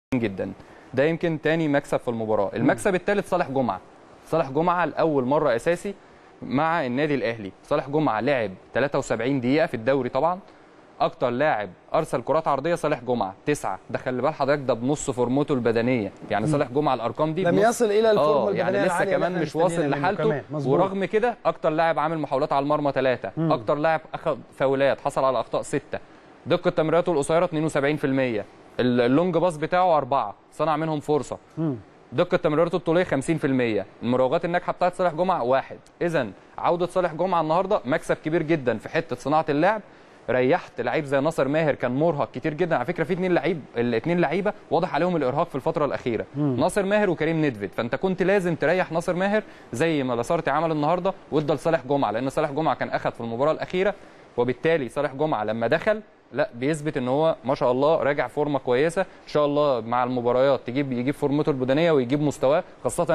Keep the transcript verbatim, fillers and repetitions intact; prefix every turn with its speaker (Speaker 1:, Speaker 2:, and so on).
Speaker 1: جدا. ده يمكن تاني مكسب في المباراه. المكسب الثالث صالح جمعه. صالح جمعه لاول مره اساسي مع النادي الاهلي. صالح جمعه لعب ثلاثة وسبعين دقيقه في الدوري طبعا. اكتر لاعب ارسل كرات عرضيه صالح جمعه تسعة. ده خلي بال حضرتك ده بنص فورمته البدنيه، يعني صالح جمعه الارقام دي
Speaker 2: لم يصل الى الفورمه البدنيه
Speaker 1: يعني لسه كمان مش واصل لحالته. ورغم كده اكتر لاعب عامل محاولات على المرمى ثلاثة، اكتر لاعب اخذ فاولات، حصل على اخطاء ستة، دقه تمريراته القصيره اثنين وسبعين في المية، اللونج باص بتاعه أربعة، صنع منهم فرصه، دقه تمريراته الطوليه خمسين في المية، المراوغات الناجحه بتاعت صالح جمعه واحد. اذا عوده صالح جمعه النهارده مكسب كبير جدا في حته صناعه اللعب. ريحت لعيب زي ناصر ماهر كان مرهق كتير جدا على فكره. في اثنين لعيب الاثنين لعيبه واضح عليهم الارهاق في الفتره الاخيره، مم. ناصر ماهر وكريم ندفد. فانت كنت لازم تريح ناصر ماهر زي ما لاسارتي عمل النهارده وادى لصالح جمعه، لان صالح جمعه كان اخذ في المباراه الاخيره، وبالتالي صالح جمعه لما دخل لا بيثبت ان هو ما شاء الله راجع فورمه كويسه. ان شاء الله مع المباريات تجيب يجيب فورمته البدنيه ويجيب مستواه، خاصه